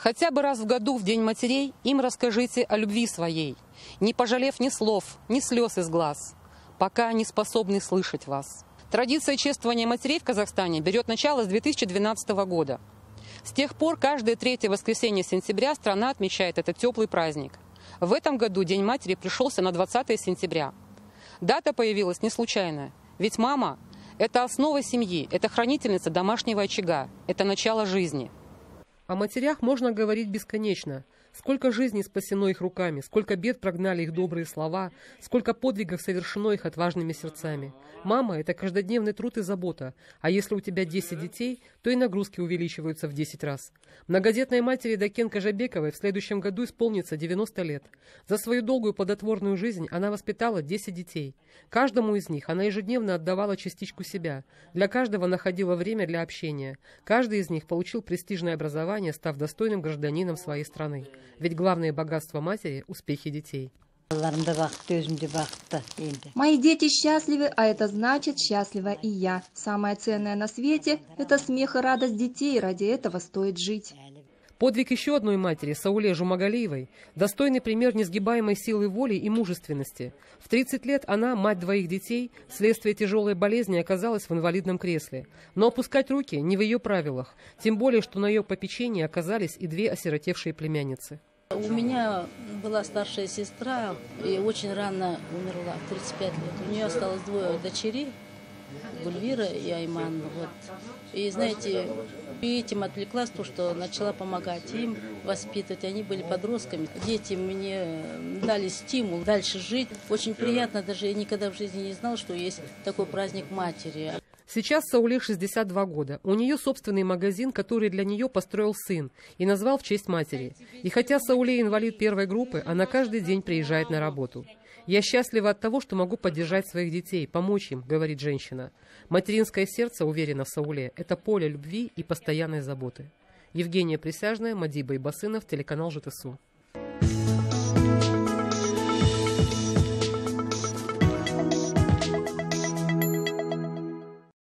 Хотя бы раз в году, в День матерей, им расскажите о любви своей, не пожалев ни слов, ни слез из глаз, пока они способны слышать вас. Традиция чествования матерей в Казахстане берет начало с 2012 года. С тех пор каждое третье воскресенье сентября страна отмечает этот теплый праздник. В этом году День матери пришелся на 20 сентября. Дата появилась не случайно, ведь мама – это основа семьи, это хранительница домашнего очага, это начало жизни. О матерях можно говорить бесконечно. Сколько жизней спасено их руками, сколько бед прогнали их добрые слова, сколько подвигов совершено их отважными сердцами. Мама – это каждодневный труд и забота, а если у тебя 10 детей, то и нагрузки увеличиваются в 10 раз. Многодетной матери Дакен Кажабековой в следующем году исполнится 90 лет. За свою долгую плодотворную жизнь она воспитала 10 детей. Каждому из них она ежедневно отдавала частичку себя. Для каждого находила время для общения. Каждый из них получил престижное образование, став достойным гражданином своей страны. Ведь главное богатство матери – успехи детей. Мои дети счастливы, а это значит, счастлива и я. Самое ценное на свете – это смех и радость детей, ради этого стоит жить. Подвиг еще одной матери, Сауле Жумагалиевой, достойный пример несгибаемой силы воли и мужественности. В 30 лет она, мать двоих детей, вследствие тяжелой болезни оказалась в инвалидном кресле. Но опускать руки не в ее правилах, тем более, что на ее попечении оказались и 2 осиротевшие племянницы. У меня была старшая сестра и очень рано умерла, в 35 лет. У нее осталось 2 дочерей, Гульвира и Айман. Вот. И знаете, и этим отвлеклась, то, что начала помогать им воспитывать. Они были подростками. Дети мне дали стимул дальше жить. Очень приятно, даже я никогда в жизни не знала, что есть такой праздник матери. Сейчас Сауле 62 года. У нее собственный магазин, который для нее построил сын и назвал в честь матери. И хотя Сауле инвалид 1-й группы, она каждый день приезжает на работу. «Я счастлива от того, что могу поддержать своих детей, помочь им», — говорит женщина. Материнское сердце, уверена в Сауле, это поле любви и постоянной заботы. Евгения Присяжная, Мадиба Ибасынов, телеканал ЖТСУ.